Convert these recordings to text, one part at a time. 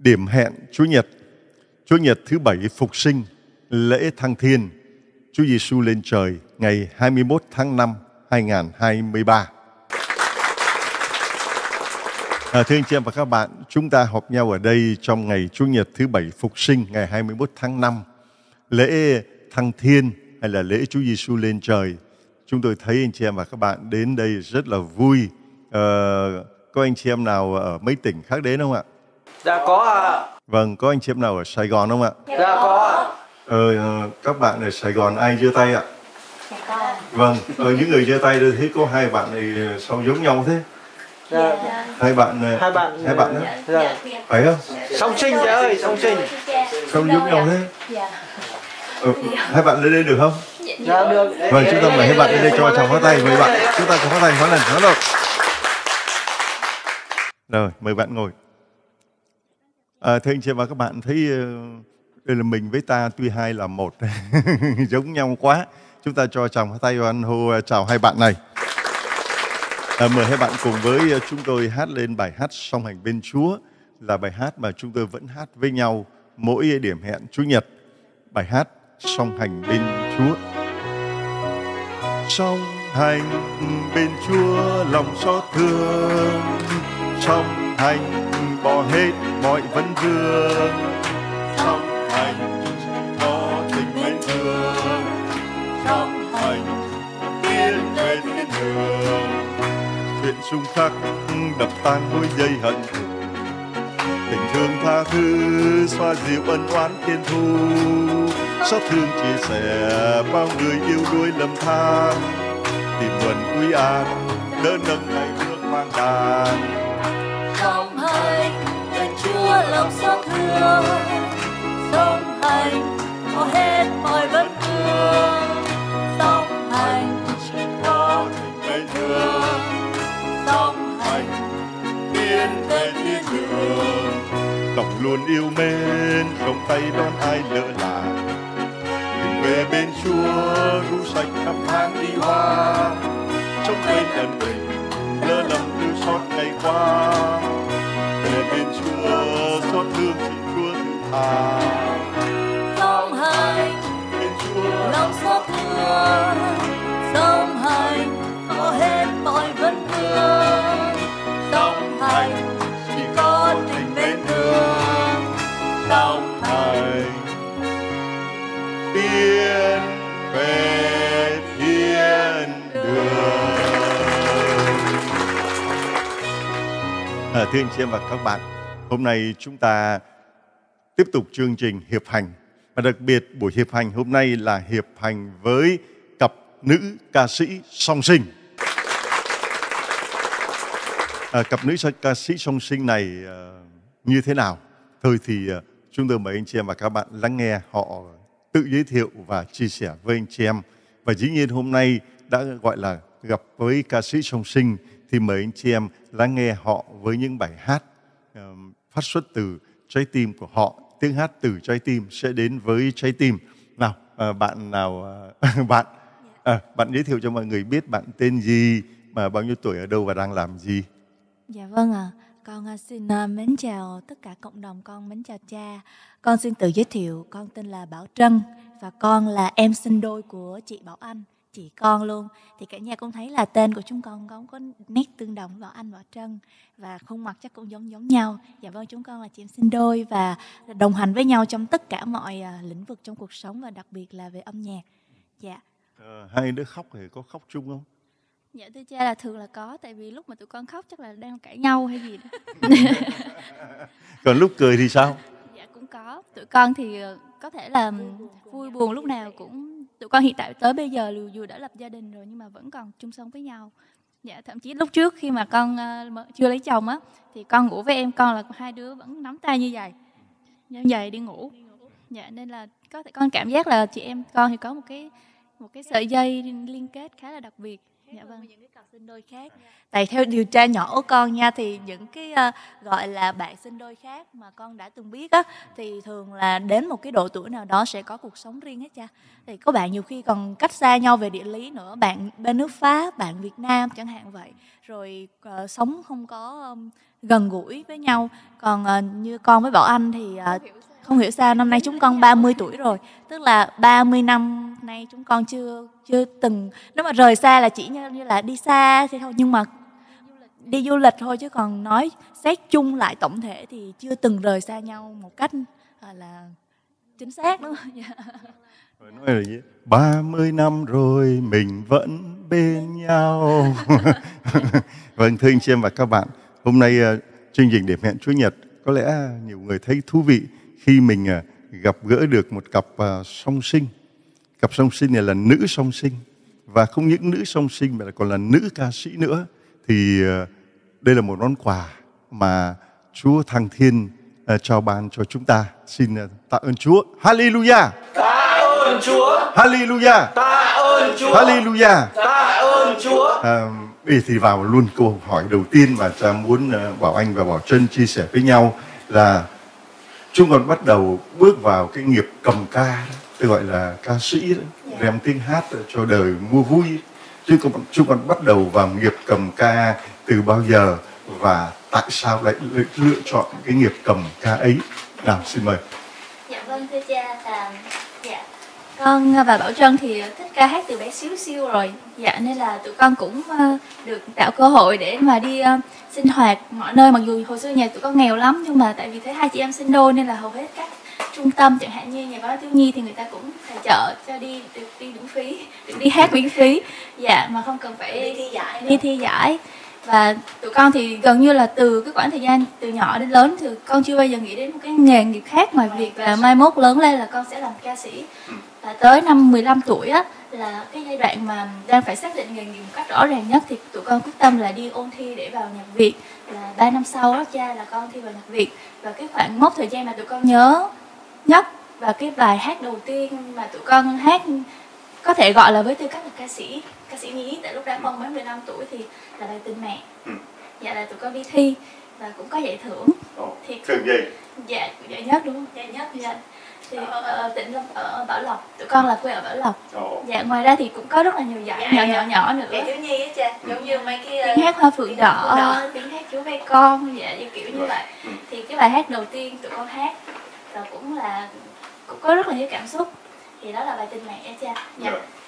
điểm hẹn Chúa Nhật thứ 7 Phục sinh, lễ Thăng Thiên, Chúa Giêsu lên trời ngày 21 tháng 5 2023. Thưa anh chị em và các bạn, chúng ta họp nhau ở đây trong ngày Chúa Nhật thứ 7 Phục sinh ngày 21 tháng 5, lễ Thăng Thiên hay là lễ Chúa Giêsu lên trời. Chúng tôi thấy anh chị em và các bạn đến đây rất là vui. Có anh chị em nào ở mấy tỉnh khác đến không ạ? Dạ có ạ. Vâng, có anh chị em nào ở Sài Gòn không ạ? Dạ có ạ. Các bạn ở Sài Gòn ai giơ tay ạ? Vâng, những người giơ tay thấy có hai bạn này sao giống nhau thế? Dạ. Hai bạn đó. Dạ. Phải không? Song sinh chị ơi, song sinh. Sao giống nhau thế? Hai bạn lên đây được không? Dạ được. Vâng, chúng ta mời hai bạn lên đây cho chào pháo tay với bạn. Chúng ta cùng pháo tay một lần nữa rồi. Rồi, mời bạn ngồi. Thưa anh chị và các bạn, thấy đây là mình với ta tuy hai là một, giống nhau quá. Chúng ta cho chào pháo tay và anh hô chào hai bạn này. Mời hai bạn cùng với chúng tôi hát lên bài hát Song Hành Bên Chúa, là bài hát mà chúng tôi vẫn hát với nhau mỗi điểm hẹn Chủ nhật. Bài hát Song Hành Bên Chúa. Song hành bên Chúa lòng xót thương, song hành bỏ hết mọi vấn vương, song hành có tình mến thương, song hành tiến về thiên đường. Chuyện xung khắc đập tan đôi dây hận thù, tình thương tha thứ xoa dịu ân oán thiên thu, xót thương chia sẻ bao người yêu đuối lầm than, tìm nguồn quý an đỡ nâng ngày bước mang đàn. Song hành bên Chúa lòng xót thương, song hành bỏ hết mọi vấn vương, song hành chỉ có tình mến thương, song hành tiến về thiên đường. Lòng luôn yêu mến, không tay đón ai lỡ làng, tìm về bên Chúa ru sạch năm tháng đi hoa, trong quên ân tình lỡ lầm lưu xót ngày qua. Về bên Chúa xót thương chỉ Chúa thứ tha. Song hành Bên Chúa lòng xót thương, song hành bỏ hết mọi vấn vương, song hành chỉ có tình mến thương, song hành tiến về thiên đường. Thưa anh chị em và các bạn, hôm nay chúng ta tiếp tục chương trình hiệp hành, và đặc biệt buổi hiệp hành hôm nay là hiệp hành với cặp nữ ca sĩ song sinh. Cặp nữ ca sĩ song sinh này như thế nào? Thôi thì chúng tôi mời anh chị em và các bạn lắng nghe họ tự giới thiệu và chia sẻ với anh chị em. Và dĩ nhiên hôm nay đã gọi là gặp với ca sĩ song sinh thì mời anh chị em lắng nghe họ với những bài hát phát xuất từ trái tim của họ. Tiếng hát từ trái tim sẽ đến với trái tim. Nào, bạn giới thiệu cho mọi người biết bạn tên gì, mà bao nhiêu tuổi, ở đâu và đang làm gì? Dạ vâng ạ. Con xin mến chào tất cả cộng đồng, con mến chào cha. Con xin tự giới thiệu, con tên là Bảo Trân và con là em sinh đôi của chị Bảo Anh, chị con luôn. Thì cả nhà cũng thấy là tên của chúng con có nét tương đồng, Bảo Anh, Bảo Trân, và khuôn mặt chắc cũng giống nhau. Dạ vâng, chúng con là chị em sinh đôi và đồng hành với nhau trong tất cả mọi lĩnh vực trong cuộc sống và đặc biệt là về âm nhạc. Dạ. Hai đứa khóc thì có khóc chung không? Dạ thưa cha là thường là có, tại vì lúc mà tụi con khóc chắc là đang cãi nhau hay gì đó. Còn lúc cười thì sao? Dạ cũng có. Tụi con thì có thể là vui buồn lúc nào cũng. Tụi con hiện tại tới bây giờ dù đã lập gia đình rồi nhưng mà vẫn còn chung sống với nhau. Dạ thậm chí lúc trước khi mà con chưa lấy chồng á thì con ngủ với em con là hai đứa vẫn nắm tay như vậy, đi ngủ. Dạ nên là con cảm giác là chị em con thì có một cái sợi dây liên kết khá là đặc biệt. Dạ vâng, những cái cặp sinh đôi khác. Tại theo điều tra nhỏ của con nha, thì những cái gọi là bạn sinh đôi khác mà con đã từng biết á, thì thường là đến một cái độ tuổi nào đó sẽ có cuộc sống riêng hết cha. Thì có bạn nhiều khi còn cách xa nhau về địa lý nữa, bạn bên nước Pháp, bạn Việt Nam chẳng hạn vậy. Rồi sống không có gần gũi với nhau. Còn như con với Bảo Anh thì không hiểu sao năm nay chúng con 30 tuổi rồi. Tức là 30 năm nay chúng con chưa từng, nếu mà rời xa là chỉ như là đi xa thì thôi, nhưng mà đi du lịch thôi, chứ còn nói xét chung lại tổng thể thì chưa từng rời xa nhau một cách là chính xác, đúng không? Nói là gì? 30 năm rồi mình vẫn bên nhau. Vâng, thưa anh chị em và các bạn, hôm nay chương trình Điểm hẹn Chúa Nhật có lẽ nhiều người thấy thú vị khi mình gặp gỡ được một cặp song sinh. Cặp song sinh này là nữ song sinh, và không những nữ song sinh mà còn là nữ ca sĩ nữa. Thì đây là một món quà mà Chúa Thăng Thiên trao ban cho chúng ta. Xin tạ ơn Chúa. Hallelujah. Tạ ơn Chúa. Hallelujah. Tạ ơn Chúa. Hallelujah. Tạ ơn Chúa. Bây giờ thì vào luôn câu hỏi đầu tiên mà cha muốn Bảo Anh và Bảo Trân chia sẻ với nhau là chúng con bắt đầu bước vào cái nghiệp cầm ca, tôi gọi là ca sĩ đó, rèm tiếng hát cho đời mua vui. Chúng con bắt đầu vào nghiệp cầm ca từ bao giờ và tại sao lại lựa chọn cái nghiệp cầm ca ấy? Nào, xin mời. Dạ vâng, thưa cha, con và Bảo Trân thì thích ca hát từ bé xíu xiu rồi. Dạ, nên là tụi con cũng được tạo cơ hội để mà đi sinh hoạt mọi nơi. Mặc dù hồi xưa nhà tụi con nghèo lắm, nhưng mà tại vì thấy hai chị em sinh đôi nên là hầu hết các trung tâm chẳng hạn như nhà văn hóa thiếu nhi thì người ta cũng tài trợ cho đi miễn phí, được đi hát miễn phí. Dạ, mà không cần phải đi thi giải. Và tụi con thì gần như là từ cái khoảng thời gian từ nhỏ đến lớn thì con chưa bao giờ nghĩ đến một cái nghề nghiệp khác ngoài việc là mai mốt lớn lên là con sẽ làm ca sĩ. Và tới năm 15 tuổi á, là cái giai đoạn mà đang phải xác định nghề nghiệp một cách rõ ràng nhất, thì tụi con quyết tâm là đi ôn thi để vào nhạc Việt. Là 3 năm sau đó cha là con thi vào nhạc Việt. Và cái khoảng mốc thời gian mà tụi con nhớ nhất và cái bài hát đầu tiên mà tụi con hát có thể gọi là với tư cách là ca sĩ nhí, tại lúc đó con mới 15 tuổi, thì là bài Tình Mẹ. Dạ, là tụi con đi thi và cũng có giải thưởng. Thì thưởng gì? Dạ, giải nhất đúng không? Giải nhất. Dạ. Thì ở tỉnh ở Bảo Lộc, tụi con là quê ở Bảo Lộc. Dạ, ngoài ra thì cũng có rất là nhiều giải nhỏ nữa. Giải thiếu nhi á cha, giống như mấy cái tiếng hát Hoa Phượng Đỏ, tiếng hát Chúa Ve Con, dạ, kiểu như vậy. Thì cái bài hát đầu tiên tụi con hát và cũng có rất là nhiều cảm xúc, thì đó là bài Tình Mẹ á cha. Dạ.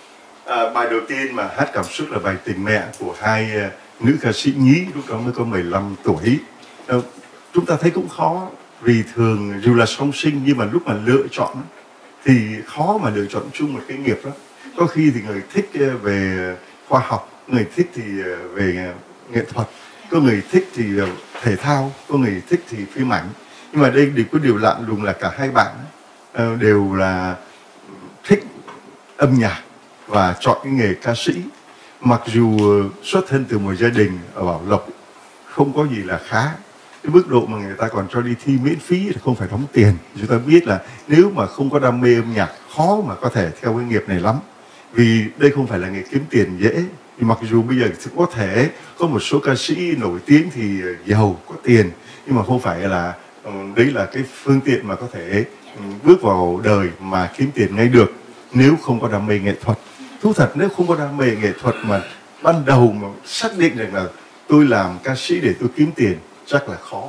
Bài đầu tiên mà hát cảm xúc là bài Tình Mẹ của hai nữ ca sĩ nhí, lúc đó mới có 15 tuổi. Chúng ta thấy cũng khó, vì thường dù là song sinh nhưng mà lúc mà lựa chọn thì khó mà lựa chọn chung một cái nghiệp đó. Có khi thì người thích về khoa học, người thích thì về nghệ thuật, có người thích thì thể thao, có người thích thì phim ảnh. Nhưng mà đây có điều lạ lùng là cả hai bạn đều là thích âm nhạc và chọn cái nghề ca sĩ. Mặc dù xuất thân từ một gia đình ở Bảo Lộc không có gì là khá, cái mức độ mà người ta còn cho đi thi miễn phí thì không phải đóng tiền. Chúng ta biết là nếu mà không có đam mê âm nhạc khó mà có thể theo cái nghiệp này lắm, vì đây không phải là nghề kiếm tiền dễ. Thì mặc dù bây giờ có thể có một số ca sĩ nổi tiếng thì giàu có tiền, nhưng mà không phải là đấy là cái phương tiện mà có thể bước vào đời mà kiếm tiền ngay được nếu không có đam mê nghệ thuật. Thú thật, nếu không có đam mê nghệ thuật mà ban đầu mà xác định rằng là tôi làm ca sĩ để tôi kiếm tiền, chắc là khó.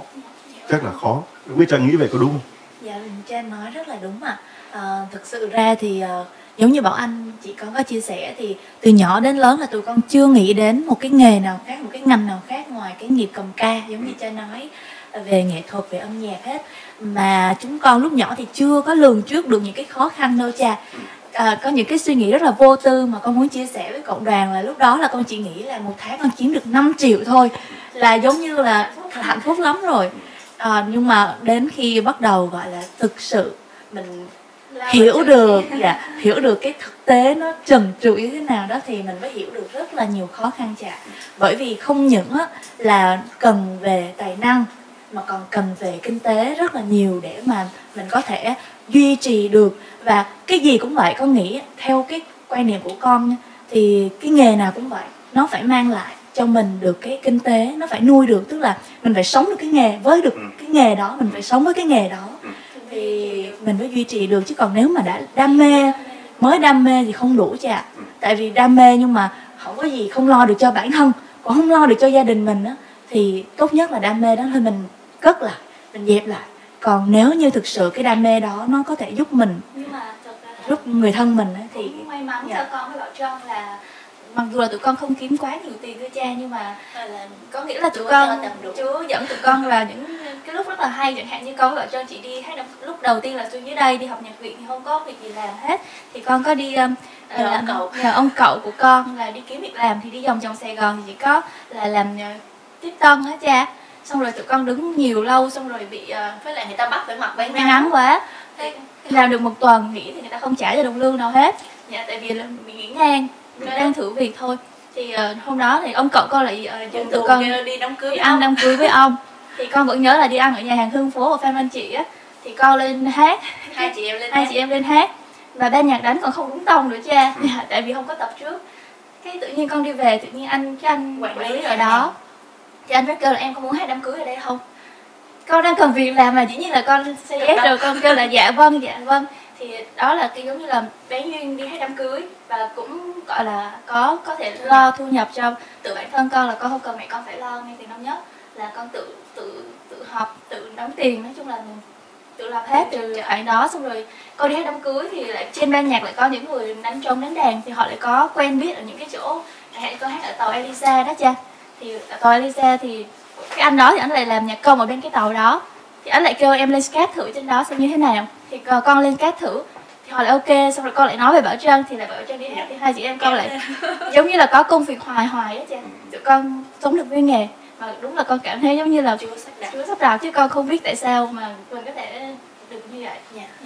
Quý Trang nghĩ vậy có đúng không? Dạ, Trang nói rất là đúng ạ. Thực sự ra thì giống như Bảo Anh chị con có chia sẻ, thì từ nhỏ đến lớn là tụi con chưa nghĩ đến một cái nghề nào khác, một cái ngành nào khác ngoài cái nghiệp cầm ca, giống như cha nói, về nghệ thuật, về âm nhạc hết. Mà chúng con lúc nhỏ thì chưa có lường trước được những cái khó khăn đâu cha. Có những cái suy nghĩ rất là vô tư mà con muốn chia sẻ với cộng đoàn, là lúc đó là con chỉ nghĩ là một tháng con kiếm được 5 triệu thôi là giống như là hạnh phúc lắm rồi. Nhưng mà đến khi bắt đầu gọi là thực sự mình hiểu được cái thực tế nó trần trụi như thế nào đó, thì mình mới hiểu được rất là nhiều khó khăn cha. Bởi vì không những là cần về tài năng mà còn cần về kinh tế rất là nhiều để mà mình có thể duy trì được. Và cái gì cũng vậy, con nghĩ theo cái quan niệm của con thì cái nghề nào cũng vậy, nó phải mang lại cho mình được cái kinh tế, nó phải nuôi được, tức là mình phải sống được cái nghề với được cái nghề đó, mình phải sống với cái nghề đó thì mình mới duy trì được. Chứ còn nếu mà đã đam mê, mới đam mê thì không đủ chị ạ. Tại vì đam mê nhưng mà không có gì, không lo được cho bản thân, còn không lo được cho gia đình mình á, thì tốt nhất là đam mê đó thôi mình cất lại, mình dẹp lại. Còn nếu như thực sự cái đam mê đó nó có thể giúp mình, Nhưng mà thật ra giúp người thân mình á, thì cũng may mắn dạ. cho con với Bảo Trân là mặc dù là tụi con không kiếm quá nhiều tiền thưa cha, nhưng mà có nghĩa là tụi con, Chúa dẫn tụi con vào những cái lúc rất là hay. Chẳng hạn như con với Bảo Trân chỉ đi hát lúc đầu tiên là tôi dưới đây đi học nhạc viện thì không có việc gì làm hết, thì con có đi nhờ ông cậu của con là đi kiếm việc làm, thì đi vòng vòng Sài Gòn thì chỉ có là làm tiếp tân hết cha. Xong rồi tụi con đứng nhiều lâu, xong rồi bị với lại người ta bắt phải mặc váy ngắn quá. Thế làm được một tuần nghỉ thì người ta không trả cho đồng lương nào hết. Dạ, tại vì là mình nghỉ ngang, mình đang thử việc thôi. Thì hôm đó thì ông cậu con lại dẫn tụi con đi đám cưới, đi ăn đám cưới với ông. Thì con vẫn nhớ là đi ăn ở nhà hàng Hương Phố ở Phan Văn Trị á, thì con lên hát, hai chị em lên hát và ban nhạc đánh còn không đúng tông nữa cha. Tại vì không có tập trước. Cái tự nhiên con đi về, tự nhiên anh quản lý ở đó thì anh mới kêu là em có muốn hát đám cưới ở đây không? Con đang cần việc làm mà dĩ nhiên là con say yes rồi, con kêu là dạ vâng. Thì đó là cái giống như là bé duyên đi hát đám cưới, và cũng gọi là có thể lo thu nhập cho tự bản thân con, là con không cần mẹ con phải lo ngay từ năm nhất, là con tự học, tự đóng tiền, nói chung là mình tự lập hết từ khoản đó. Xong rồi con đi hát đám cưới thì lại trên ban nhạc lại có những người đánh trống đánh đàn, thì họ lại có quen biết ở những cái chỗ. Hẹn con hát ở tàu Elisa đó cha. Thì ở tàu Elisa thì cái anh đó thì anh lại làm nhạc công ở bên cái tàu đó, thì anh lại kêu em lên skate thử trên đó xem như thế nào. Thì con lên skate thử thì họ lại ok. Xong rồi con lại nói về Bảo Trân, thì lại Bảo Trân đi hát, thì hai chị em con lại giống như là có công việc hoài đó cha. Tụi con sống được với nghề, mà đúng là con cảm thấy giống như là Chúa sắp đặt, chứ con không biết tại sao mà mình có thể được như vậy.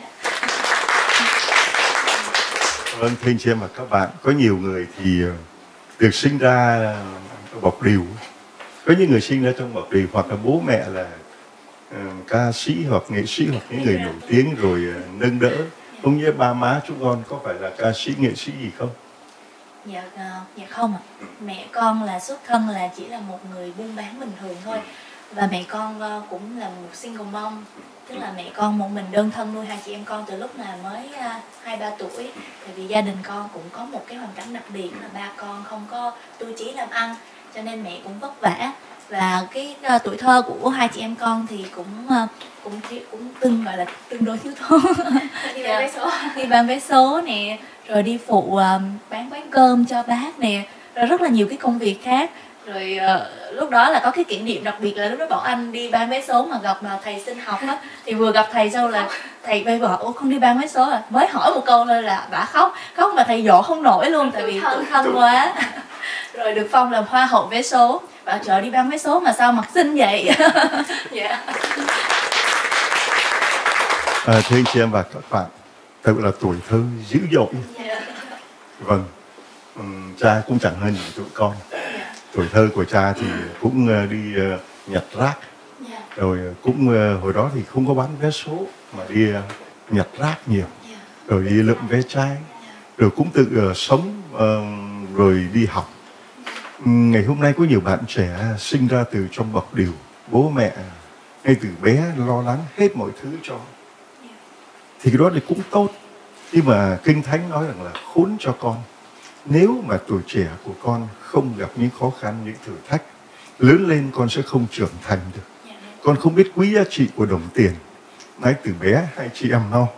Vâng, thưa anh chị em và các bạn, có nhiều người thì được sinh ra bọc điều, có những người sinh ra trong bọc điều, hoặc là bố mẹ là ca sĩ hoặc nghệ sĩ hoặc những người nổi tiếng rồi nâng đỡ. Không như ba má chúng con có phải là ca sĩ nghệ sĩ gì không? Dạ không ạ. Mẹ con là xuất thân là chỉ là một người buôn bán bình thường thôi. Và mẹ con cũng là một single mom, tức là mẹ con một mình đơn thân nuôi hai chị em con từ lúc là mới 2-3 tuổi. Tại vì gia đình con cũng có một cái hoàn cảnh đặc biệt là ba con không có tu chí làm ăn, cho nên mẹ cũng vất vả. Và cái tuổi thơ của hai chị em con thì cũng gọi là tương đối thiếu thốn. Đi bán vé số nè, rồi đi phụ bán quán cơm cho bác nè, rồi rất là nhiều cái công việc khác. Rồi lúc đó là có cái kỷ niệm đặc biệt là lúc đó Bảo Anh đi bán vé số mà gặp mà thầy xin học á, thì vừa gặp thầy sau là thầy bay bảo ủa con đi bán vé số à, mới hỏi một câu thôi là bả khóc mà thầy dỗ không nổi luôn, tại vì tủi thân quá. Rồi được phong làm hoa hậu vé số, bảo trời đi bán vé số mà sao mặt xinh vậy. Dạ. Thưa anh chị em và các bạn, thật là tuổi thơ dữ dội. Vâng, cha cũng chẳng hơn gì tụi con. Tuổi thơ của cha thì cũng đi nhặt rác, rồi cũng hồi đó thì không có bán vé số mà đi nhặt rác nhiều, rồi đi lượm vé chai, rồi cũng tự sống, rồi đi học. Ngày hôm nay có nhiều bạn trẻ sinh ra từ trong bọc điều, bố mẹ ngay từ bé lo lắng hết mọi thứ cho, thì cái đó thì cũng tốt. Nhưng mà Kinh Thánh nói rằng là khốn cho con nếu mà tuổi trẻ của con không gặp những khó khăn, những thử thách, lớn lên con sẽ không trưởng thành được. Con không biết quý giá trị của đồng tiền. Ngay từ bé hai chị em nhau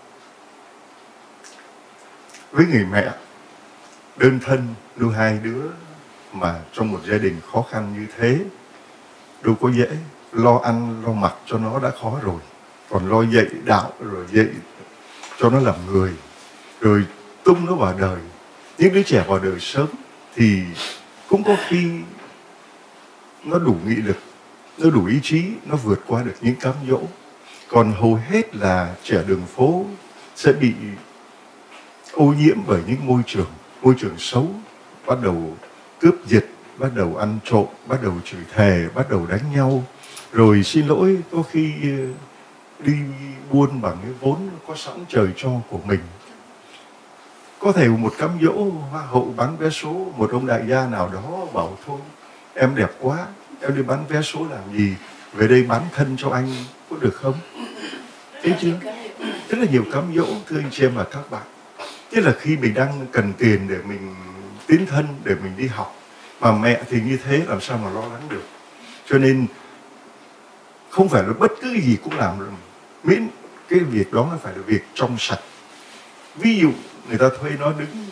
với người mẹ đơn thân nuôi hai đứa, mà trong một gia đình khó khăn như thế đâu có dễ. Lo ăn lo mặc cho nó đã khó rồi, còn lo dạy đạo, rồi dạy cho nó làm người, rồi tung nó vào đời. Những đứa trẻ vào đời sớm thì cũng có khi nó đủ nghị lực, nó đủ ý chí, nó vượt qua được những cám dỗ. Còn hầu hết là trẻ đường phố sẽ bị ô nhiễm bởi những môi trường xấu, bắt đầu cướp giật, bắt đầu ăn trộm, bắt đầu chửi thề, bắt đầu đánh nhau, rồi xin lỗi, có khi đi buôn bằng cái vốn có sẵn trời cho của mình. Có thể một cám dỗ hoa hậu bán vé số, một ông đại gia nào đó bảo thôi em đẹp quá, em đi bán vé số làm gì, về đây bán thân cho anh có được không? Thấy chưa? Rất là nhiều cám dỗ, thưa anh chị em và các bạn. Tức là khi mình đang cần tiền để mình tiến thân, để mình đi học, mà mẹ thì như thế làm sao mà lo lắng được. Cho nên không phải là bất cứ gì cũng làm được, miễn cái việc đó nó phải là việc trong sạch. Ví dụ người ta thuê nó đứng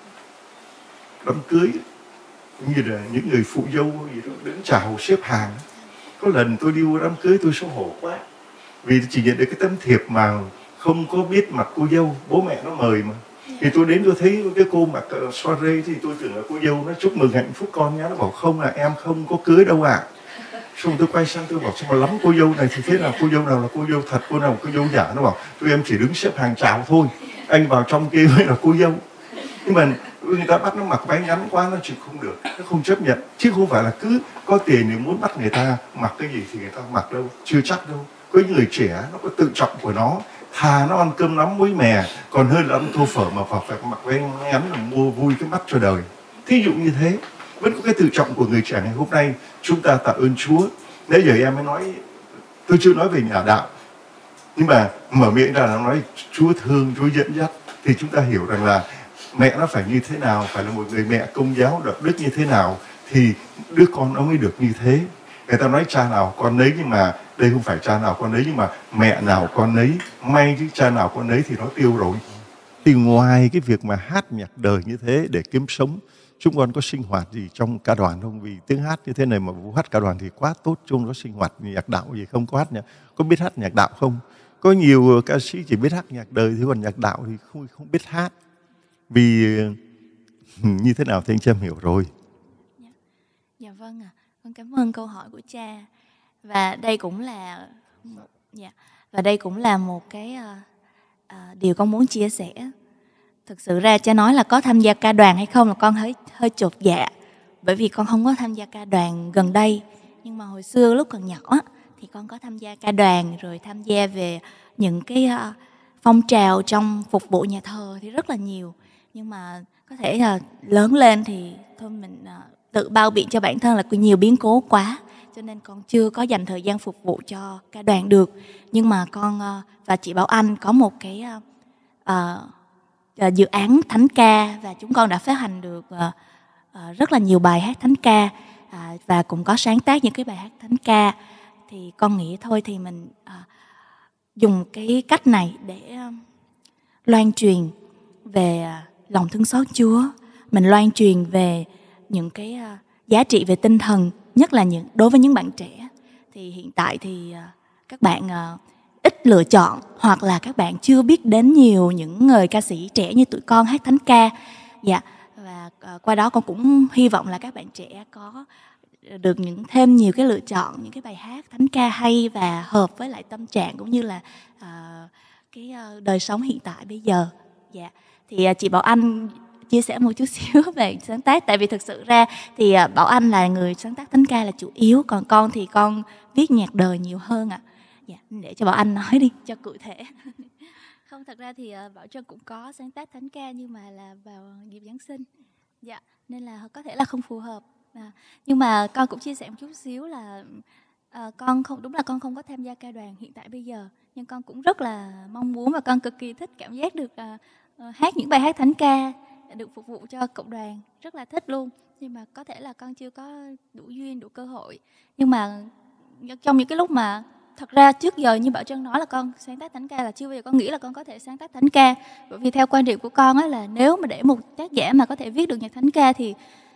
đám cưới, như là những người phụ dâu gì đó đứng chào xếp hàng. Có lần tôi đi đám cưới tôi xấu hổ quá, vì chỉ nhận được cái tấm thiệp mà không có biết mặt cô dâu, bố mẹ nó mời mà. Thì tôi đến tôi thấy cái cô mặc soirée thì tôi tưởng là cô dâu, nó chúc mừng hạnh phúc con nhá, nó bảo không, là em không có cưới đâu ạ. Xong tôi quay sang tôi bảo sao mà lắm cô dâu này thì thế nào, cô dâu nào là cô dâu thật, cô nào là cô dâu giả. Nó bảo tôi em chỉ đứng xếp hàng chào thôi, anh vào trong kia mới là cô dâu. Nhưng mà người ta bắt nó mặc váy ngắn quá, nó chịu không được, nó không chấp nhận. Chứ không phải là cứ có tiền thì muốn bắt người ta mặc cái gì thì người ta mặc đâu, chưa chắc đâu. Có những người trẻ nó có tự trọng của nó, thà nó ăn cơm nắm muối mè còn hơn là ăn tô phở mà phải mặc váy ngắn là mua vui cái mắt cho đời. Thí dụ như thế, vẫn có cái tự trọng của người trẻ ngày hôm nay. Chúng ta tạ ơn Chúa. Nãy giờ em mới nói, tôi chưa nói về nhà đạo, nhưng mà mở miệng ra là nói Chúa thương, Chúa dẫn dắt, thì chúng ta hiểu rằng là mẹ nó phải như thế nào, phải là một người mẹ công giáo đạo đức như thế nào thì đứa con nó mới được như thế. Người ta nói cha nào con nấy, nhưng mà đây không phải cha nào con nấy, nhưng mà mẹ nào con nấy. May chứ cha nào con nấy thì nó tiêu rồi. Thì ngoài cái việc mà hát nhạc đời như thế để kiếm sống, chúng con có sinh hoạt gì trong ca đoàn không? Vì tiếng hát như thế này mà vũ hát ca đoàn thì quá tốt. Chúng có sinh hoạt nhạc đạo gì không? Có hát nhạc, có biết hát nhạc đạo không? Có nhiều ca sĩ chỉ biết hát nhạc đời, thì còn nhạc đạo thì không biết hát. Vì như thế nào thì anh Trâm hiểu rồi. Dạ vâng ạ. Con cảm ơn câu hỏi của cha. Và đây cũng là một cái điều con muốn chia sẻ. Thực sự ra cha nói là có tham gia ca đoàn hay không là con hơi chột dạ, bởi vì con không có tham gia ca đoàn gần đây. Nhưng mà hồi xưa lúc còn nhỏ thì con có tham gia ca đoàn, rồi tham gia về những cái phong trào trong phục vụ nhà thờ thì rất là nhiều. Nhưng mà có thể là lớn lên thì thôi mình tự bao biện cho bản thân là nhiều biến cố quá, cho nên con chưa có dành thời gian phục vụ cho ca đoàn được. Nhưng mà con và chị Bảo Anh có một cái dự án thánh ca, và chúng con đã phát hành được rất là nhiều bài hát thánh ca, và cũng có sáng tác những cái bài hát thánh ca. Thì con nghĩ thôi thì mình dùng cái cách này để loan truyền về lòng thương xót Chúa, mình loan truyền về những cái giá trị về tinh thần, nhất là đối với những bạn trẻ. Thì hiện tại thì các bạn ít lựa chọn, hoặc là các bạn chưa biết đến nhiều những người ca sĩ trẻ như tụi con hát thánh ca. Dạ, và qua đó con cũng hy vọng là các bạn trẻ có được thêm nhiều cái lựa chọn, những cái bài hát thánh ca hay và hợp với lại tâm trạng cũng như là cái đời sống hiện tại bây giờ. Dạ, thì chị Bảo Anh chia sẻ một chút xíu về sáng tác. Tại vì thực sự ra thì Bảo Anh là người sáng tác thánh ca là chủ yếu, còn con thì con viết nhạc đời nhiều hơn ạ. Dạ, để cho Bảo Anh nói đi cho cụ thể. Không, thật ra thì Bảo Trân cũng có sáng tác thánh ca, nhưng mà là vào dịp Giáng sinh. Dạ, nên là có thể là không phù hợp. Nhưng mà con cũng chia sẻ một chút xíu là con không có tham gia ca đoàn hiện tại bây giờ, nhưng con cũng rất là mong muốn và con cực kỳ thích cảm giác được hát những bài hát thánh ca, được phục vụ cho cộng đoàn, rất là thích luôn. Nhưng mà có thể là con chưa có đủ duyên, đủ cơ hội. Nhưng mà trong những cái lúc mà thật ra trước giờ như Bảo Trân nói là con sáng tác thánh ca là chưa bao giờ con nghĩ là con có thể sáng tác thánh ca. Bởi vì theo quan điểm của con á, là nếu mà để một tác giả mà có thể viết được nhạc thánh ca thì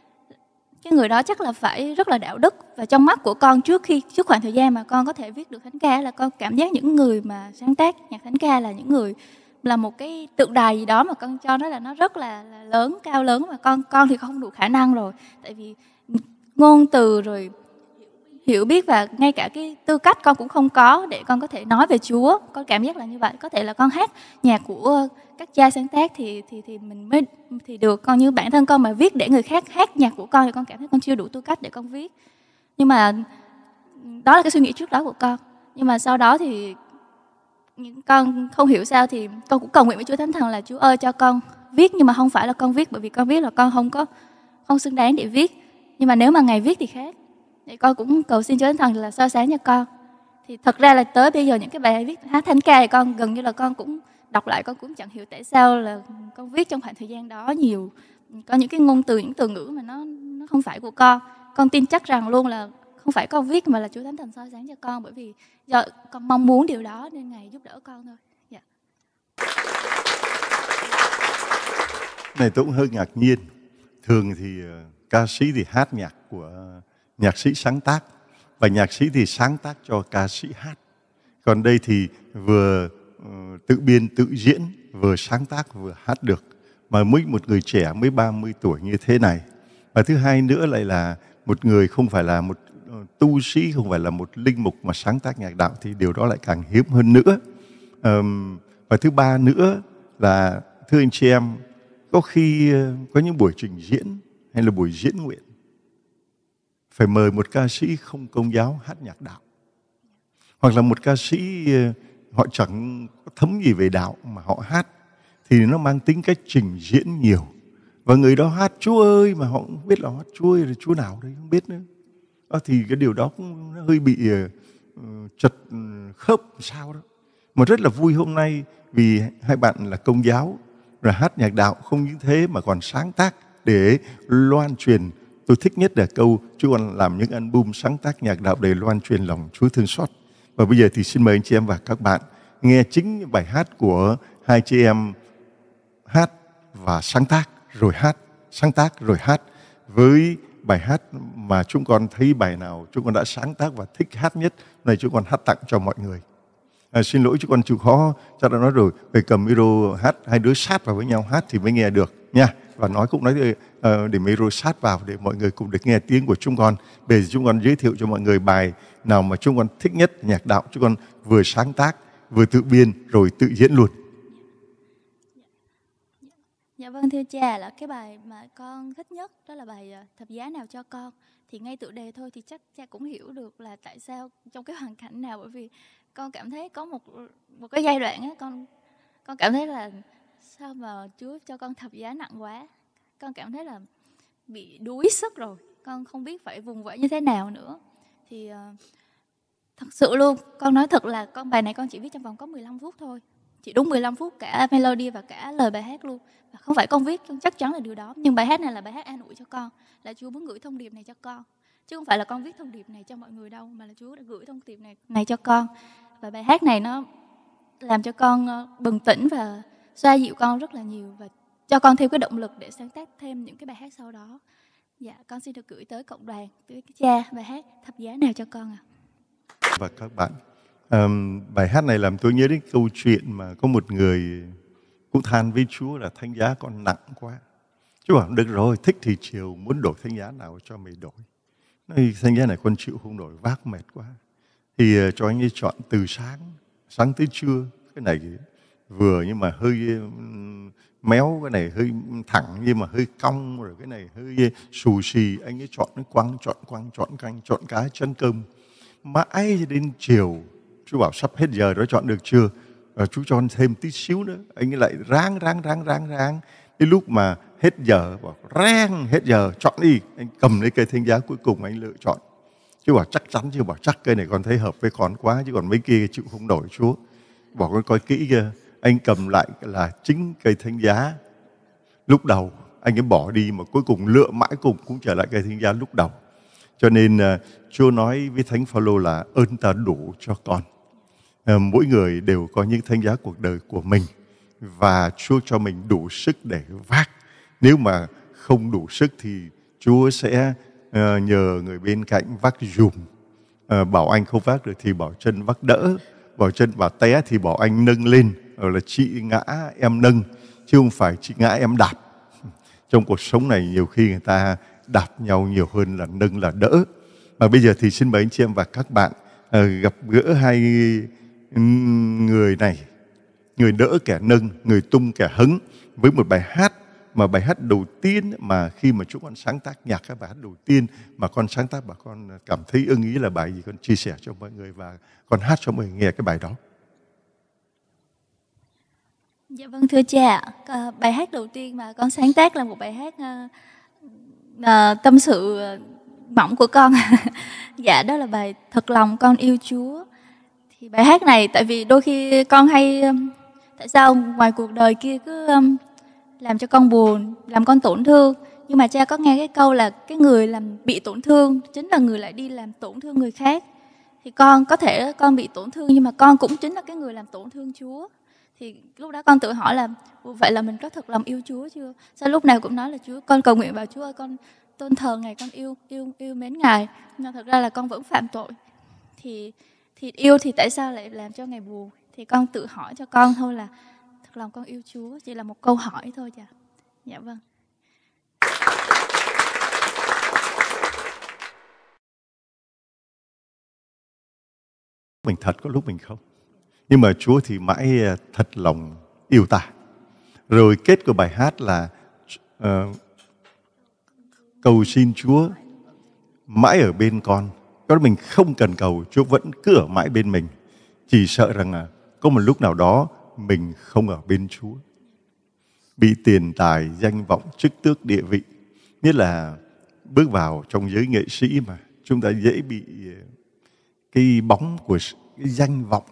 cái người đó chắc là phải rất là đạo đức. Và trong mắt của con trước khoảng thời gian mà con có thể viết được thánh ca là con cảm giác những người mà sáng tác nhạc thánh ca là những người là một cái tượng đài gì đó mà con cho nó là nó rất là lớn, cao lớn, mà con thì không đủ khả năng rồi. Tại vì ngôn từ rồi hiểu biết và ngay cả cái tư cách con cũng không có để con có thể nói về Chúa. Con cảm giác là như vậy. Có thể là con hát nhạc của các cha sáng tác thì mình mới thì được. Còn như bản thân con mà viết để người khác hát nhạc của con thì con cảm thấy con chưa đủ tư cách để con viết. Nhưng mà đó là cái suy nghĩ trước đó của con. Nhưng mà sau đó thì con không hiểu sao thì con cũng cầu nguyện với Chúa Thánh Thần là Chúa ơi cho con viết nhưng mà không phải là con viết bởi vì con biết là con không xứng đáng để viết. Nhưng mà nếu mà ngày viết thì khác. Thì con cũng cầu xin Chúa Thánh Thần là soi sáng cho con. Thì thật ra là tới bây giờ những cái bài viết hát thánh ca thì con gần như là con cũng đọc lại, con cũng chẳng hiểu tại sao là con viết trong khoảng thời gian đó nhiều. Có những cái ngôn từ, những từ ngữ mà nó không phải của con. Con tin chắc rằng luôn là không phải con viết mà là Chúa Thánh Thần soi sáng cho con, bởi vì do con mong muốn điều đó nên Ngài giúp đỡ con thôi. Dạ. Này tôi cũng hơi ngạc nhiên. Thường thì ca sĩ thì hát nhạc của nhạc sĩ sáng tác, và nhạc sĩ thì sáng tác cho ca sĩ hát. Còn đây thì vừa tự biên tự diễn, vừa sáng tác vừa hát được. Mà mới một người trẻ mới 30 tuổi như thế này. Và thứ hai nữa lại là một người không phải là một tu sĩ, không phải là một linh mục mà sáng tác nhạc đạo, thì điều đó lại càng hiếm hơn nữa. Và thứ ba nữa là, thưa anh chị em, có khi có những buổi trình diễn hay là buổi diễn nguyện phải mời một ca sĩ không công giáo hát nhạc đạo, hoặc là một ca sĩ họ chẳng có thấm gì về đạo mà họ hát, thì nó mang tính cách trình diễn nhiều. Và người đó hát Chúa ơi mà họ không biết là hát Chúa ơi là Chúa nào đấy, không biết nữa. Thì cái điều đó cũng hơi bị chật khớp sao đó. Mà rất là vui hôm nay vì hai bạn là công giáo, rồi hát nhạc đạo, không những thế mà còn sáng tác để loan truyền. Tôi thích nhất là câu Chúa còn làm những album sáng tác nhạc đạo để loan truyền lòng Chúa thương xót. Và bây giờ thì xin mời anh chị em và các bạn nghe chính bài hát của hai chị em hát và sáng tác rồi hát, sáng tác rồi hát, với bài hát mà chúng con thấy bài nào chúng con đã sáng tác và thích hát nhất, này chúng con hát tặng cho mọi người. Xin lỗi chúng con chịu khó, cho đã nói rồi, về cầm micro hát, hai đứa sát vào với nhau hát thì mới nghe được nha. Và nói cũng nói để micro sát vào để mọi người cùng được nghe tiếng của chúng con. Bây giờ chúng con giới thiệu cho mọi người bài nào mà chúng con thích nhất nhạc đạo, chúng con vừa sáng tác, vừa tự biên rồi tự diễn luôn. Dạ vâng thưa cha, là cái bài mà con thích nhất đó là bài Thập giá nào cho con. Thì ngay tựa đề thôi thì chắc cha cũng hiểu được là tại sao, trong cái hoàn cảnh nào, bởi vì con cảm thấy có một cái giai đoạn á, con cảm thấy là sao mà Chúa cho con thập giá nặng quá. Con cảm thấy là bị đuối sức rồi, con không biết phải vùng vẫy như thế nào nữa. Thì thật sự luôn, con nói thật là bài này con chỉ viết trong vòng có 15 phút thôi. Chỉ đúng 15 phút cả melody và cả lời bài hát luôn. Và không phải con viết, con chắc chắn là điều đó. Nhưng bài hát này là bài hát an ủi cho con, là Chúa muốn gửi thông điệp này cho con. Chứ không phải là con viết thông điệp này cho mọi người đâu, mà là Chúa đã gửi thông điệp này cho con. Và bài hát này nó làm cho con bừng tỉnh và xoa dịu con rất là nhiều, và cho con thêm cái động lực để sáng tác thêm những cái bài hát sau đó. Dạ, con xin được gửi tới cộng đoàn, tới cha bài hát Thập giá nào cho con ạ. Và các bạn, bài hát này làm tôi nhớ đến câu chuyện mà có một người cũng than với Chúa là thánh giá con nặng quá. Chúa bảo được rồi, thích thì chiều muốn đổi thánh giá nào cho mày đổi. Nói thánh giá này con chịu không đổi, vác mệt quá. Thì cho anh ấy chọn từ sáng tới trưa. Cái này vừa nhưng mà hơi méo, cái này hơi thẳng nhưng mà hơi cong, rồi cái này hơi xù xì. Anh ấy chọn quăng, chọn canh, chọn cá, chén cơm. Mãi đến chiều, chú bảo sắp hết giờ đó, chọn được chưa? Chú cho thêm tí xíu nữa. Anh ấy lại ráng. Đến lúc mà hết giờ, bảo ráng hết giờ, chọn đi. Anh cầm lấy cây thánh giá cuối cùng anh lựa chọn. Chú bảo chắc chắn, chú bảo chắc cây này con thấy hợp với con quá, chứ còn mấy kia chịu không đổi Chúa. Bảo con coi kỹ kia, anh cầm lại là chính cây thánh giá lúc đầu. Anh ấy bỏ đi mà cuối cùng lựa mãi cùng cũng trở lại cây thánh giá lúc đầu. Cho nên Chúa nói với Thánh Phaolô là ơn ta đủ cho con. Mỗi người đều có những thánh giá cuộc đời của mình, và Chúa cho mình đủ sức để vác. Nếu mà không đủ sức thì Chúa sẽ nhờ người bên cạnh vác dùm. Bảo anh không vác được thì bảo chân vác đỡ. Bảo chân bảo té thì bảo anh nâng lên. Rồi là chị ngã em nâng, chứ không phải chị ngã em đạp. Trong cuộc sống này nhiều khi người ta đạp nhau nhiều hơn là nâng là đỡ. Và bây giờ thì xin mời anh chị em và các bạn gặp gỡ hai người này. Người đỡ kẻ nâng, người tung kẻ hứng, với một bài hát mà bài hát đầu tiên mà khi mà chúng con sáng tác nhạc, cái bài hát đầu tiên mà con sáng tác và con cảm thấy ưng ý là bài gì, con chia sẻ cho mọi người và con hát cho mọi người nghe cái bài đó. Dạ vâng thưa cha, bài hát đầu tiên mà con sáng tác là một bài hát tâm sự mỏng của con. Dạ đó là bài Thật lòng con yêu Chúa. Thì bài hát này tại vì đôi khi con hay tại sao ngoài cuộc đời kia cứ làm cho con buồn, làm con tổn thương, nhưng mà cha có nghe cái câu là cái người làm bị tổn thương chính là người lại đi làm tổn thương người khác. Thì con có thể con bị tổn thương nhưng mà con cũng chính là cái người làm tổn thương Chúa. Thì lúc đó con tự hỏi là vậy là mình có thật lòng yêu Chúa chưa? Sao lúc nào cũng nói là Chúa, con cầu nguyện vào Chúa ơi, con tôn thờ Ngài, con yêu mến Ngài, nhưng thật ra là con vẫn phạm tội. Thì yêu thì tại sao lại làm cho Ngài buồn? Thì con tự hỏi cho con thôi là thật lòng con yêu Chúa, chỉ là một câu hỏi thôi cha. Dạ vâng. Mình thật có lúc mình không. Nhưng mà Chúa thì mãi thật lòng yêu ta. Rồi kết của bài hát là cầu xin Chúa mãi ở bên con. Có mình không cần cầu, Chúa vẫn cứ ở mãi bên mình. Chỉ sợ rằng có một lúc nào đó mình không ở bên Chúa. Bị tiền tài, danh vọng, chức tước, địa vị. Nhất là bước vào trong giới nghệ sĩ mà chúng ta dễ bị cái bóng của cái danh vọng.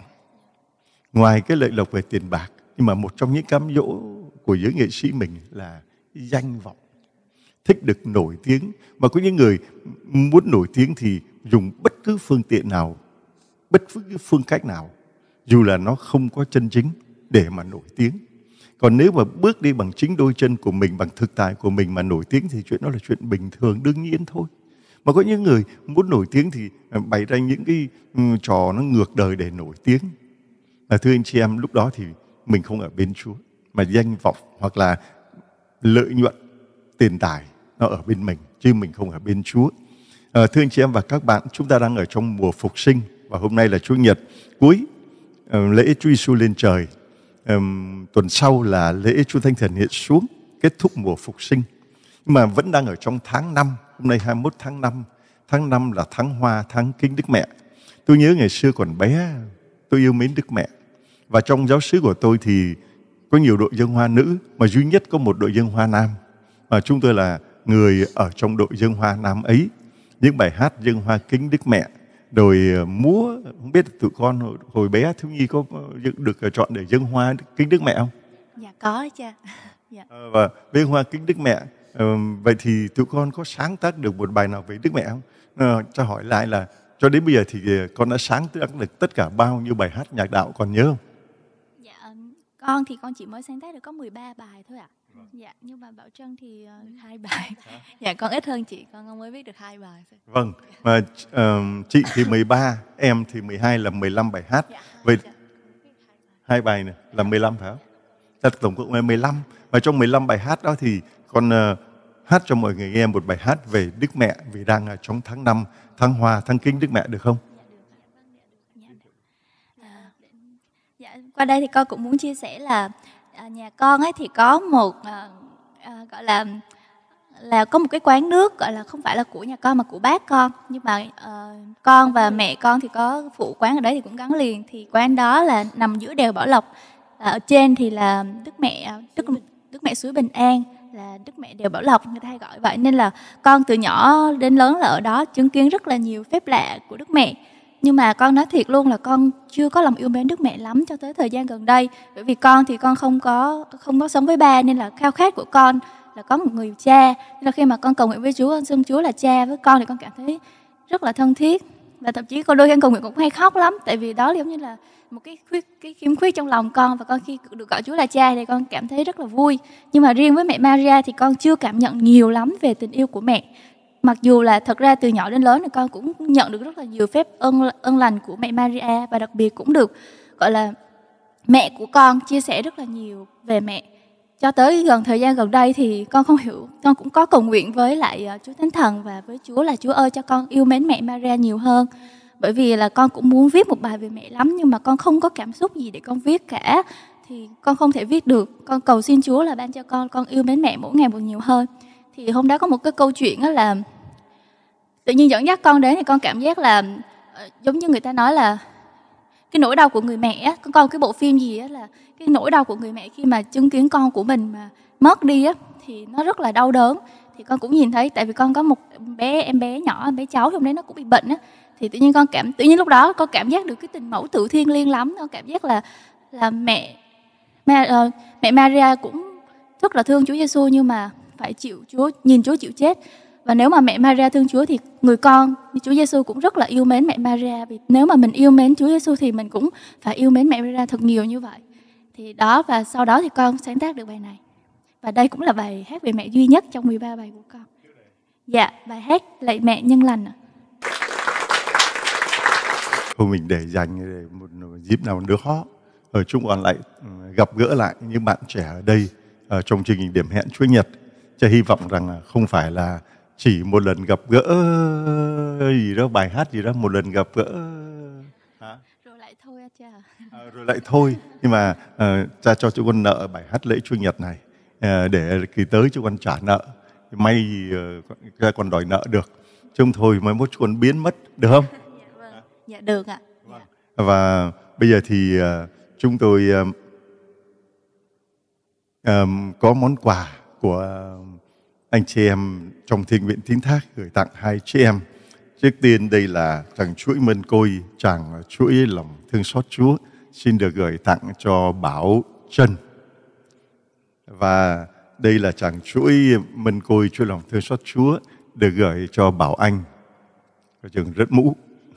Ngoài cái lợi lộc về tiền bạc, nhưng mà một trong những cám dỗ của giới nghệ sĩ mình là danh vọng. Thích được nổi tiếng. Mà có những người muốn nổi tiếng thì dùng bất cứ phương tiện nào, bất cứ phương cách nào, dù là nó không có chân chính để mà nổi tiếng. Còn nếu mà bước đi bằng chính đôi chân của mình, bằng thực tại của mình mà nổi tiếng thì chuyện đó là chuyện bình thường, đương nhiên thôi. Mà có những người muốn nổi tiếng thì bày ra những cái trò nó ngược đời để nổi tiếng. Thưa anh chị em, lúc đó thì mình không ở bên Chúa, mà danh vọng hoặc là lợi nhuận, tiền tài nó ở bên mình, chứ mình không ở bên Chúa. Thưa anh chị em và các bạn, chúng ta đang ở trong mùa phục sinh và hôm nay là Chủ nhật cuối lễ Chúa Giêsu lên trời. Tuần sau là lễ Chúa Thánh Thần hiện xuống, kết thúc mùa phục sinh. Nhưng mà vẫn đang ở trong tháng 5, hôm nay 21 tháng 5. Tháng 5 là tháng hoa, tháng kính Đức Mẹ. Tôi nhớ ngày xưa còn bé, tôi yêu mến Đức Mẹ. Và trong giáo xứ của tôi thì có nhiều đội dâng hoa nữ, mà duy nhất có một đội dâng hoa nam. Và chúng tôi là người ở trong đội dâng hoa nam ấy. Những bài hát dâng hoa kính Đức Mẹ, rồi múa, không biết tụi con hồi bé thiếu nhi có được chọn để dâng hoa kính Đức Mẹ không? Dạ có cha. Dạ. Và với hoa kính Đức Mẹ, vậy thì tụi con có sáng tác được một bài nào về Đức Mẹ không? Cho hỏi lại là cho đến bây giờ thì con đã sáng tác được tất cả bao nhiêu bài hát nhạc đạo, còn nhớ không? Dạ, con thì con chỉ mới sáng tác được có 13 bài thôi ạ. Dạ, nhưng mà Bảo Trân thì 2 bài. Dạ, con ít hơn chị, con mới viết được 2 bài. Vâng, mà chị thì 13, em thì 12 là 15 bài hát. Dạ, vậy 2 bài này là 15 phải không? Chắc tổng cộng là 15. Và trong 15 bài hát đó thì con hát cho mọi người nghe một bài hát về Đức Mẹ, vì đang ở trong tháng 5, tháng hoa, tháng kính Đức Mẹ được không? Dạ, qua đây thì con cũng muốn chia sẻ là nhà con ấy thì có một gọi là có một cái quán nước, gọi là không phải là của nhà con mà của bác con, nhưng mà con và mẹ con thì có phụ quán ở đấy thì cũng gắn liền. Thì quán đó là nằm giữa đèo Bảo Lộc, ở trên thì là Đức Mẹ suối Bình An, là Đức Mẹ đèo Bảo Lộc, người ta hay gọi vậy. Nên là con từ nhỏ đến lớn là ở đó chứng kiến rất là nhiều phép lạ của Đức Mẹ. Nhưng mà con nói thiệt luôn là con chưa có lòng yêu mến Đức Mẹ lắm cho tới thời gian gần đây. Bởi vì con thì con không có sống với ba, nên là khao khát của con là có một người cha. Nên là khi mà con cầu nguyện với Chúa, con xưng Chúa là cha với con thì con cảm thấy rất là thân thiết. Và thậm chí con đôi khi cầu nguyện cũng hay khóc lắm, tại vì đó giống như là một cái khiếm khuyết trong lòng con. Và con khi được gọi Chúa là cha thì con cảm thấy rất là vui. Nhưng mà riêng với mẹ Maria thì con chưa cảm nhận nhiều lắm về tình yêu của mẹ. Mặc dù là thật ra từ nhỏ đến lớn thì con cũng nhận được rất là nhiều phép ơn lành của mẹ Maria, và đặc biệt cũng được gọi là mẹ của con chia sẻ rất là nhiều về mẹ. Cho tới gần thời gian gần đây thì con không hiểu, con cũng có cầu nguyện với lại Chúa Thánh Thần và với Chúa là Chúa ơi cho con yêu mến mẹ Maria nhiều hơn. Bởi vì là con cũng muốn viết một bài về mẹ lắm, nhưng mà con không có cảm xúc gì để con viết cả, thì con không thể viết được. Con cầu xin Chúa là ban cho con yêu mến mẹ mỗi ngày một nhiều hơn. Thì hôm đó có một cái câu chuyện đó là tự nhiên dẫn dắt con đến, thì con cảm giác là giống như người ta nói là cái nỗi đau của người mẹ á. Con coi cái bộ phim gì á, là cái nỗi đau của người mẹ khi mà chứng kiến con của mình mà mất đi á, thì nó rất là đau đớn. Thì con cũng nhìn thấy, tại vì con có một em bé nhỏ, em bé cháu trong đấy nó cũng bị bệnh á, thì tự nhiên lúc đó con cảm giác được cái tình mẫu tử thiêng liêng lắm. Con cảm giác là mẹ Maria cũng rất là thương Chúa Giêsu, nhưng mà phải nhìn Chúa chịu chết. Và nếu mà mẹ Maria thương Chúa thì người con Chúa Giêsu cũng rất là yêu mến mẹ Maria. Vì nếu mà mình yêu mến Chúa Giêsu thì mình cũng phải yêu mến mẹ Maria thật nhiều như vậy. Thì đó, và sau đó thì con sáng tác được bài này. Và đây cũng là bài hát về mẹ duy nhất trong 13 bài của con. Dạ, bài hát Lạy Mẹ Nhân Lành ạ. Thôi mình để dành để một dịp nào đó chúng con lại gặp gỡ lại những bạn trẻ ở đây trong chương trình Điểm Hẹn Chúa Nhật. Cha hy vọng rằng không phải là chỉ một lần gặp gỡ gì đó, bài hát gì đó, một lần gặp gỡ rồi lại thôi cha. Rồi lại thôi. Nhưng mà cha cho chúng con nợ bài hát lễ Chúa Nhật này để kỳ tới chúng con trả nợ. May gì cha còn đòi nợ được. Chứ không thôi mai mốt chúng con biến mất, được không? Dạ vâng. Dạ được ạ. Vâng. Và bây giờ thì chúng tôi có món quà của anh chị em trong Thiện Nguyện Tín Thác gửi tặng hai chị em. Trước tiên đây là tràng chuỗi mân côi, tràng chuỗi lòng thương xót Chúa, xin được gửi tặng cho Bảo Trân. Và đây là tràng chuỗi mân côi chuỗi lòng thương xót Chúa được gửi cho Bảo Anh. Có chừng rất mũ.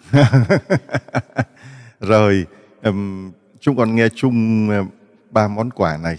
Rồi chúng con nghe chung 3 món quà này.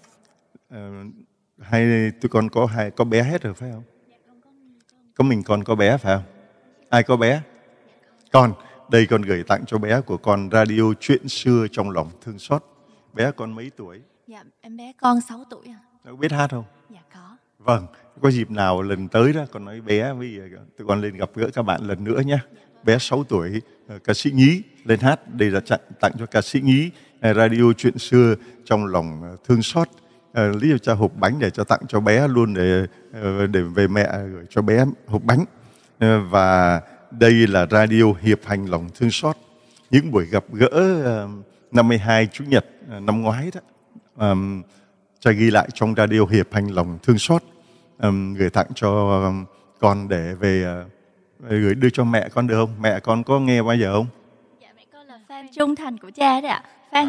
Hay tụi con có bé hết rồi phải không? Có mình con có bé phải không? Ai có bé? Con. Đây con gửi tặng cho bé của con radio Chuyện Xưa Trong Lòng Thương Xót. Bé con mấy tuổi? Dạ em bé con 6 tuổi ạ. Nó biết hát không? Dạ có. Vâng. Có dịp nào lần tới đó con nói bé với tụi con lên gặp gỡ các bạn lần nữa nhé. Bé 6 tuổi, ca sĩ Nhí lên hát. Đây là tặng cho ca sĩ Nhí radio Chuyện Xưa Trong Lòng Thương Xót. Lý do cha hộp bánh để cho tặng cho bé luôn, để về mẹ gửi cho bé hộp bánh. Và đây là radio Hiệp Hành Lòng Thương Xót. Những buổi gặp gỡ 52 Chủ nhật năm ngoái đó, cha ghi lại trong radio Hiệp Hành Lòng Thương Xót, gửi tặng cho con để về gửi đưa cho mẹ con được không? Mẹ con có nghe bao giờ không? Dạ mẹ con là fan trung thành của cha đấy ạ.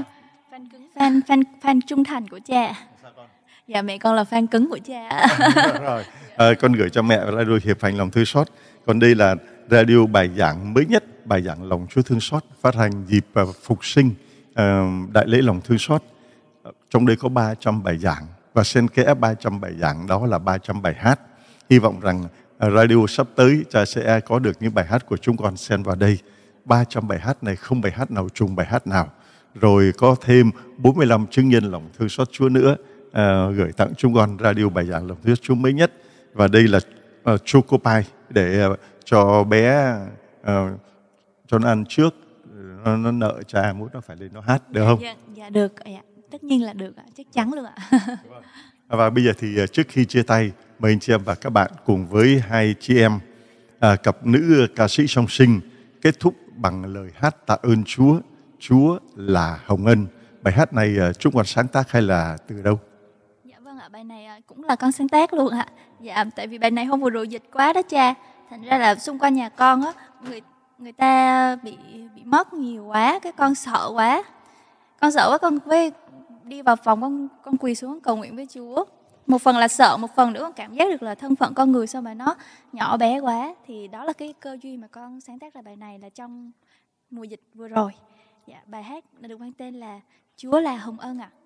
Fan trung thành của cha. Dạ mẹ con là fan cứng của cha. Rồi, con gửi cho mẹ radio Hiệp Hành Lòng Thương Xót. Còn đây là radio bài giảng mới nhất, bài giảng Lòng Chúa Thương Xót, phát hành dịp phục sinh đại lễ Lòng Thương Xót. Trong đây có 300 bài giảng và xen kẽ 300 bài giảng đó là 300 bài hát. Hy vọng rằng radio sắp tới cha sẽ có được những bài hát của chúng con xen vào đây. 300 bài hát này không bài hát nào trùng bài hát nào. Rồi có thêm 45 chứng nhân lòng thương xót Chúa nữa gửi tặng chúng con radio bài giảng lòng thương xót Chúa mới nhất. Và đây là Choco Pie để cho bé cho nó ăn trước, nó nợ cha muốn nó phải lên nó hát, được không? Dạ được ạ. Tất nhiên là được ạ, chắc chắn luôn ạ. Và bây giờ thì trước khi chia tay, mời anh chị em và các bạn cùng với hai chị em cặp nữ ca sĩ song sinh kết thúc bằng lời hát tạ ơn Chúa. Chúa là Hồng Ân. Bài hát này chúng con sáng tác hay là từ đâu? Dạ vâng ạ, bài này cũng là con sáng tác luôn ạ. Dạ, tại vì bài này hôm vừa rồi dịch quá đó cha. Thành ra là xung quanh nhà con á, người ta bị mất nhiều quá, cái con sợ quá. Con sợ quá, con với đi vào phòng con quỳ xuống cầu nguyện với Chúa. Một phần là sợ, một phần nữa con cảm giác được là thân phận con người sao mà nó nhỏ bé quá. Thì đó là cái cơ duyên mà con sáng tác ra bài này là trong mùa dịch vừa rồi. Dạ, bài hát được mang tên là Chúa là Hồng Ân ạ.